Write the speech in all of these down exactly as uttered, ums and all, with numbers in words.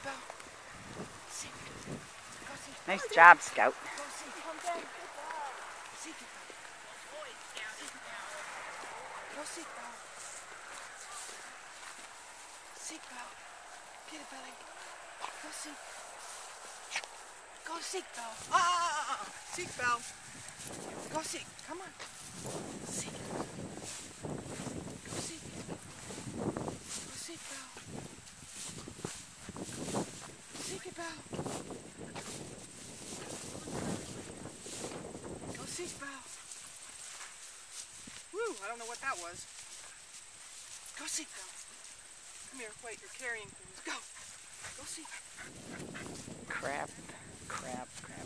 Belle. Seek. Go seek. Nice job, Scout. Go seek. Come back. Seek it, Belle. Go seek, Belle. Seek, Belle. Get it, Belly. Go seek. Go seek, Belle. Ah, ah, ah, ah. Seek, Belle. Go seek. Come on. Seek. Go seek. Go seek, Belle. Seek it, Belle. Go seek, Belle. Woo, I don't know what that was. Go seek, Belle. Come here, wait, you're carrying things. Go. Go seek. Crap, crap, crap.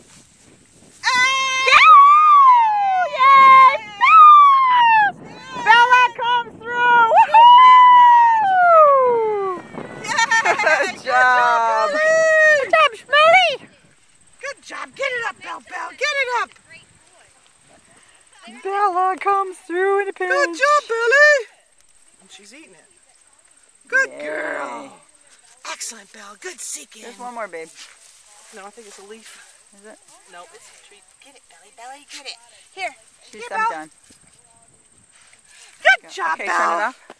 Bella comes through! Woohoo! Good job! Good job, Smelly! Good job! Get it up, Belle, Belle! Get it up! Bella comes through in a pinch. Good job, Belly! And she's eating it. Good Yay. girl! Excellent, Belle. Good seeking. There's one more, babe. No, I think it's a leaf. Is it? No, it's a treat. Get it, Belly. Belly, get it. Here. She's Here, I'm Belle. done. Good job, Okay, Belle. turn it off.